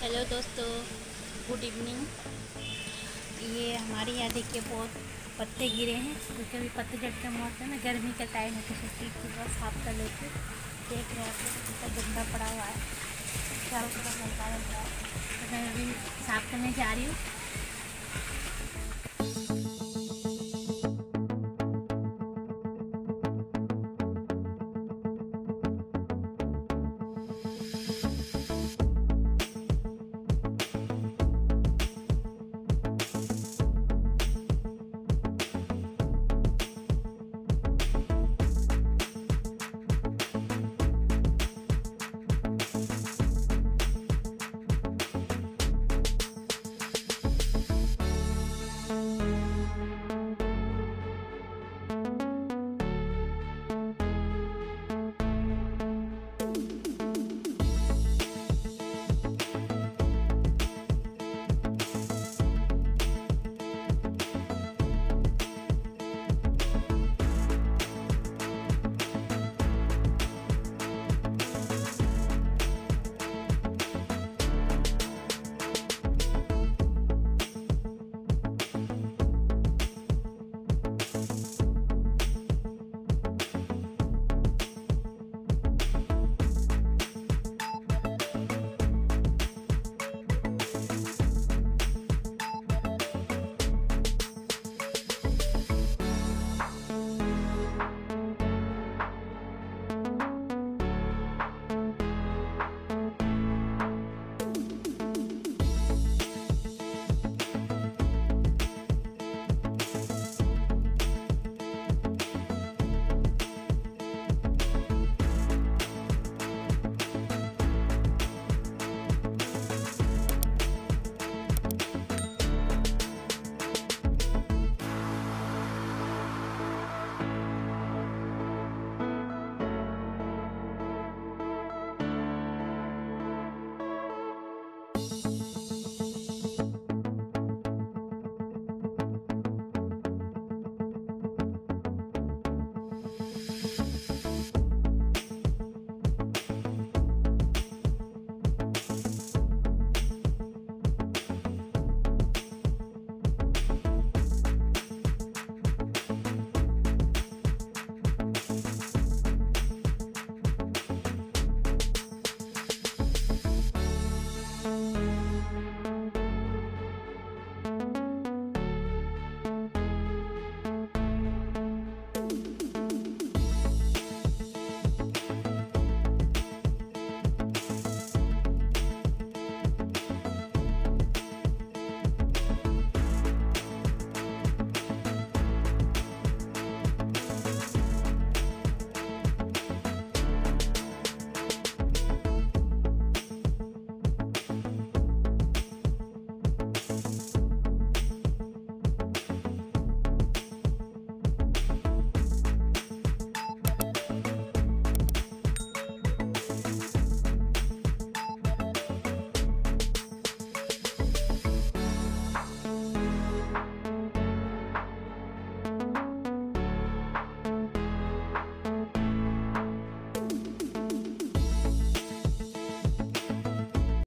Hello दोस्तों, good evening. ये हमारे यहाँ देखिए बहुत पत्ते गिरे हैं क्योंकि अभी पतझड़ का मौसम है ना, गर्मी का टाइम है तो सोची कि बस साफ कर लेते। देख रहे हैं आप लोग कितना गंदा पड़ा हुआ है, चारों तरफ हल्का हल्का है। तो मैं अभी साफ करने जा रही हूँ।